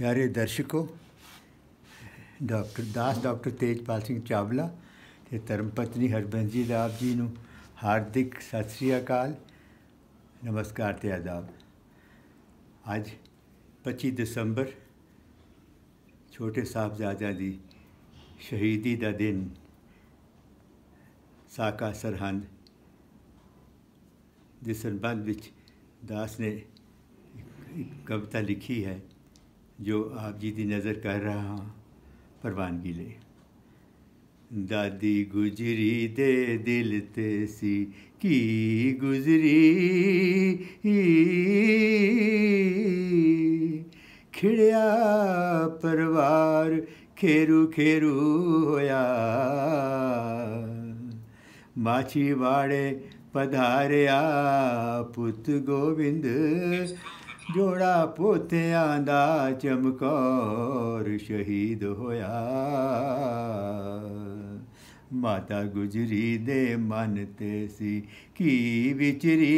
प्यारे दर्शकों, डॉक्टर तेजपाल सिंह चावला ते धर्म पत्नी हरबंस आप जी ਨੂੰ हार्दिक सत श्री अकाल, नमस्कार ते आदाब। ਅੱਜ 25 ਦਸੰਬਰ ਛੋਟੇ ਸਾਹਿਬਜ਼ਾਦਿਆਂ ਦੀ ਸ਼ਹੀਦੀ ਦਾ ਦਿਨ। ਸਾਕਾ ਸਰਹੰਦ ਦੇ ਸੰਬੰਧ ਵਿੱਚ ਦਾਸ ਨੇ ਇੱਕ ਕਵਿਤਾ ਲਿਖੀ ਹੈ जो आप जी की नज़र कर रहा हाँ प्रवानगी ले। दादी गुजरी दे दिल ते सी की गुजरी, खिड़िया परिवार खेरू खेरू होया, माछीवाड़े पधारिया पुत गोविंद, जोड़ा पोतियां दा चमकौर शहीद होया। माता गुजरी दे मन ते सी की विचरी,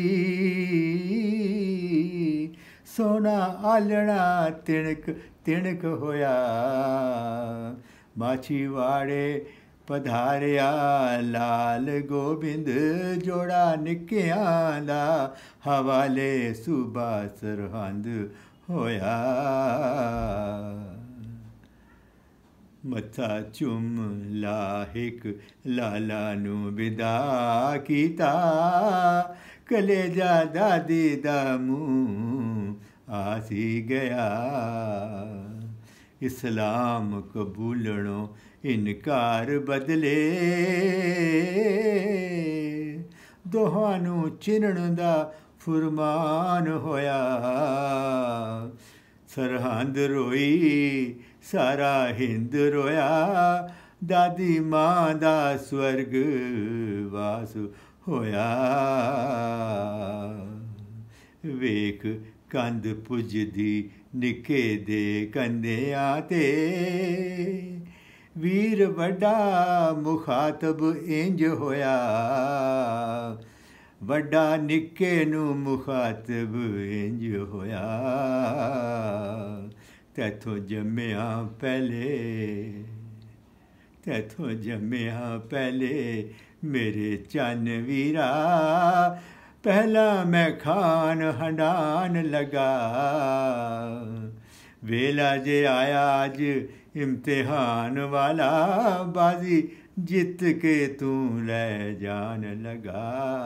सोना आलना तिणक तिणक होया, माछीवाड़े पधारिया लाल गोबिंद, जोड़ा निक्कियां दा हवाले सूबा सरहंद होया। मत्था चुम लाहिक लाला नू विदा कीता, कलेजा दादी दा मूंह आसी गया। इस्लाम कबूलणों इनकार बदले, दोहानू चिनण दा फुरमान होया। सरहंद रोई सारा हिंद रोया, दादी मां दा स्वर्ग वास होया। वेख कंध पुजदी निके दे कंधियां ते, वीर वड्डा मुखातब इंज होया। वड्डा निक्के नू मुखातब इंज होया। तैथों जम्मिया पहले, तैथों जम्मिया पहले मेरे चन वीरा, पहला मैं खान हंडान लगा। वेला जे आया अज इम्तिहान वाला, बाजी जित के तू लै जान लगा।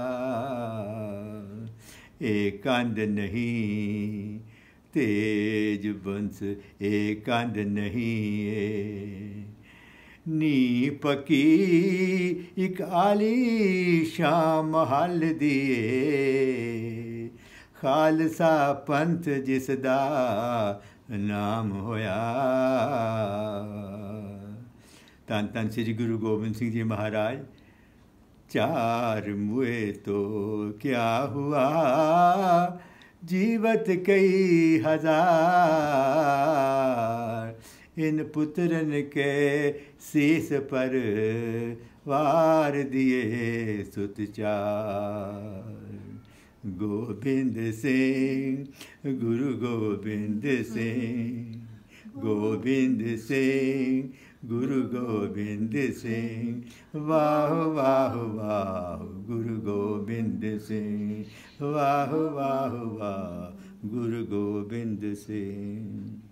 ए कंध नहीं तेज बंस, ए कंध नहीं नी पकी, एक आली शाम महल दिए, खालसा पंथ जिसदा नाम होया। धन धन श्री गुरु गोबिंद सिंह जी महाराज। चार मुए तो क्या हुआ, जीवत कई हजार, इन पुत्रन के शीस पर वार दिए सुत चार। गोबिंद सिंह गुरु गोबिंद सिंह, गोबिंद सिंह गुरु गोबिंद सिंह, वाह वाह वाह गुरु गोबिंद सिंह, वाह वाह वाह गुरु गोबिंद सिंह।